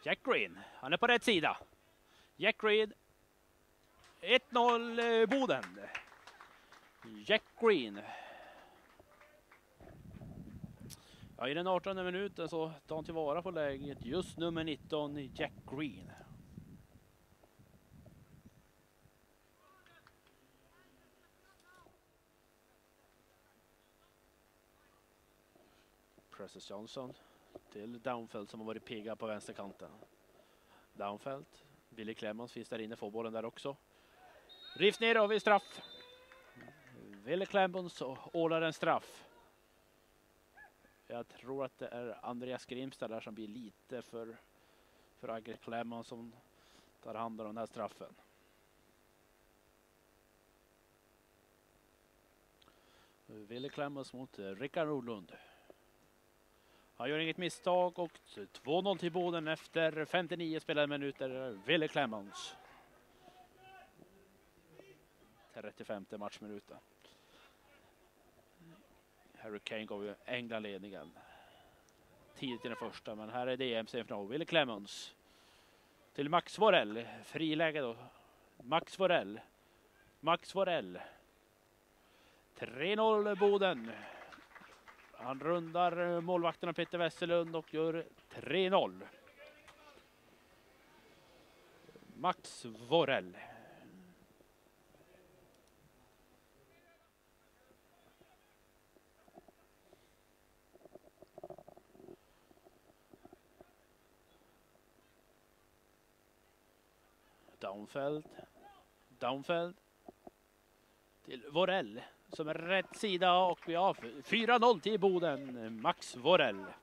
Jack Green, han är på rätt sida. Jack Green. 1-0 Boden. Jack Green. Ja, i den 18:e minuten så tar han tillvara på läget. Just nummer 19, Jack Green. Precious Johnson till Downfeld som har varit pigga på vänsterkanten. Downfeld. Billy Clemens finns där inne, får bollen där också. Rift ner av i straff. Billy Clemens ordnar en straff. Jag tror att det är Andreas Grimstad där som blir lite för Agger Clemens som tar hand om den här straffen. Billy Clemens mot Rickard Nordlund. Han gör inget misstag och 2-0 till Boden efter 59 spelade minuter. Billy Clemens. 35 matchminuten. Harry Kane gav ju England ledningen tidigt i den första, men här är det EM-semifinal. Billy Clemens till Max Vorell. Friläge då. Max Vorell. 3-0 Boden. Han rundar målvakterna Peter Wesselund och gör 3-0. Max Vorell. Downfeld till Vorell som är rätt sida och vi har 4-0 till Boden. Max Vorell.